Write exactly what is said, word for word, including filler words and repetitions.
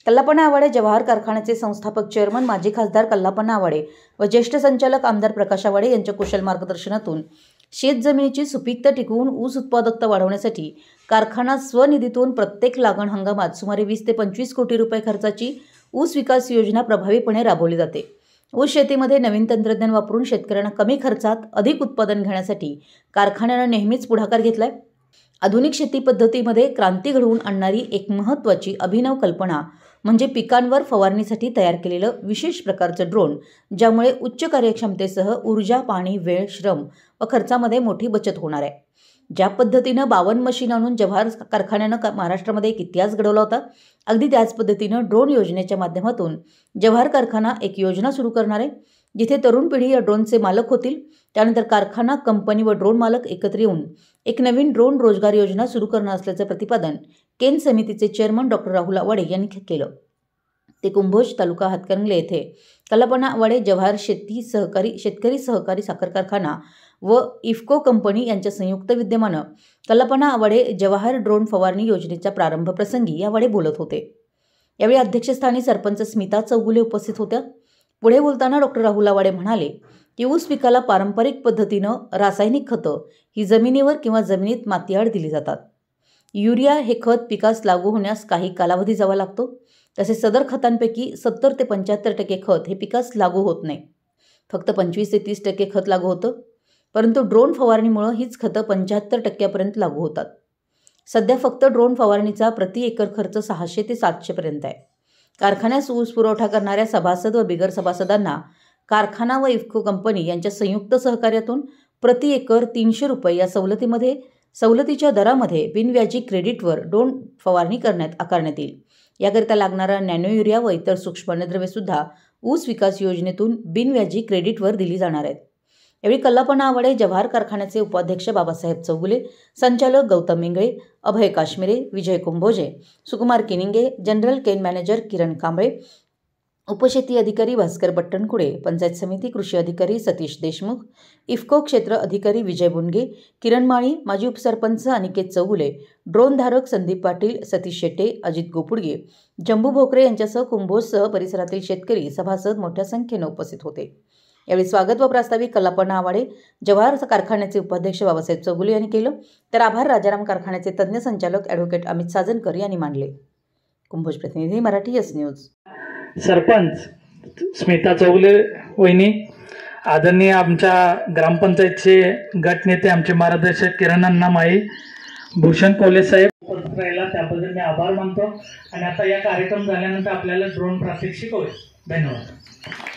कल्लापना आवाडे जवाहर कारखान्याचे संस्थापक चेअरमन माजी खासदार कल्लापना आवाडे व ज्येष्ठ संचालक आमदार प्रकाश आवाडे यांच्या कुशल मार्गदर्शनातून शेतजमिनीची सुपीकता टिकवून ऊस उत्पादकता वाढवण्यासाठी कारखाना स्वनिधीतून प्रत्येक लागण हंगामात सुमारे वीस ते पंचवीस कोटी रुपये खर्चाची ऊस विकास योजना प्रभावीपणे राबवली जाते। ऊस शेतीमध्ये नवीन तंत्रज्ञान वापरून शेतकऱ्यांना कमी खर्चात अधिक उत्पादन घेण्यासाठी कारखान्याने नेहमीच पुढाकार घेतलाय। आधुनिक शेती पद्धतीमध्ये क्रांती घडवून आणणारी एक महत्त्वाची अभिनव कल्पना म्हणजे पिकांवर फवारणीसाठी तयार केलेलं विशेष प्रकारचं ड्रोन, ज्यामुळे उच्च कार्यक्षमतेसह ऊर्जा, पाणी, वेळ, श्रम व खर्चामध्ये मोठी बचत होणार आहे। ज्या पद्धतीनं बावन्न मशीन आणून जवाहर कारखान्यानं महाराष्ट्रामध्ये एक इतिहास घडवला होता, अगदी त्याच पद्धतीनं ड्रोन योजनेच्या माध्यमातून जवाहर कारखाना एक योजना सुरू करणार आहे, जिथे तरुण पिढी या ड्रोनचे मालक होतील। त्यानंतर कारखाना, कंपनी व ड्रोन मालक एकत्र येऊन एक नवीन ड्रोन रोजगार योजना सुरू करणार असल्याचं प्रतिपादन केन समितीचे चेअरमन डॉक्टर राहुल आवाडे यांनी केलं। ते कुंभोज तालुका हातकणंगले येथे कल्लापना आवाडे जवाहर शेती सहकारी शेतकरी सहकारी साखर कारखाना व इफ्को कंपनी यांच्या संयुक्त विद्यमानं कल्लापना आवाडे जवाहर ड्रोन फवारणी योजनेच्या प्रारंभ प्रसंगी यावेळी बोलत होते। यावेळी अध्यक्षस्थानी सरपंच स्मिता चौगुले उपस्थित होत्या। पुढे बोलताना डॉक्टर राहुल आवाडे म्हणाले की ऊस पिकाला पारंपरिक पद्धतीनं रासायनिक खतं ही जमिनीवर किंवा जमिनीत मातीआड दिली जातात। युरिया हे खत पिकास लागू होण्यास काही कालावधी जावा लागतो, तसेच सदर खतांपैकी सत्तर ते पंच्याहत्तर टक्के खत हे पिकास लागू होत नाही, फक्त पंचवीस ते तीस टक्के खत लागू होतं। परंतु ड्रोन फवारणीमुळे हीच खतं पंच्याहत्तर टक्क्यापर्यंत लागू होतात। सध्या फक्त ड्रोन फवारणीचा प्रति एकर खर्च सहाशे ते सातशे पर्यंत आहे। कारखान्यास ऊस पुरवठा करणाऱ्या सभासद व बिगर सभासदांना कारखाना व इफ्को कंपनी यांच्या संयुक्त सहकार्यातून प्रति एकर तीनशे रुपये या सवलतीमध्ये सवलतीच्या दरामध्ये बिनव्याजी क्रेडिटवर ड्रोन फवारणी करण्यात आकारण्यात येईल। याकरिता लागणारा नॅनो युरिया व इतर सूक्ष्म अन्नद्रव्ये सुद्धा ऊस विकास योजनेतून बिनव्याजी क्रेडिटवर दिली जाणार आहेत। यावेळी कल्लापना आवाडे जवाहर कारखान्याचे उपाध्यक्ष बाबासाहेब चौगुले, संचालक Gautam Mingle, Abhay Kashmire, Vijay Kumbhoje, Sukumar Kininge, general cane manager Kiran Kamble, उपशेती अधिकारी भास्कर बट्टणकुडे, पंचायत समिती कृषी अधिकारी सतीश देशमुख, इफ्को क्षेत्र अधिकारी विजय बुनगे, किरण माळी, माजी उपसरपंच अनिकेत चौगुले, ड्रोन धारक संदीप पाटील, सतीश शेटे, अजित गोपुडगे, जंबू भोकरे यांच्यासह कुंभोजसह परिसरातील शेतकरी सभासद मोठ्या संख्येने उपस्थित होते। यावेळी स्वागत व प्रास्ताविक कल्लापना आवाडे जवाहर कारखान्याचे उपाध्यक्ष बाबासाहेब चौगुले यांनी केलं, तर आभार राजाराम कारखान्याचे तज्ज्ञ संचालक ॲडव्होकेट अमित साजनकर यांनी मानले। कुंभोज प्रतिनिधी मराठी एस न्यूज। सरपंच स्मिता चौगुले वहिनी, आदरणीय आमच्या ग्रामपंचायतचे गटनेते आमचे मार्गदर्शक किरण अण्णा माई, भूषण कोले साहेब राहिला त्याबद्दल मी आभार मानतो। आणि आता या कार्यक्रम झाल्यानंतर आपल्याला ड्रोन प्रात्यक्षिक होईल। धन्यवाद।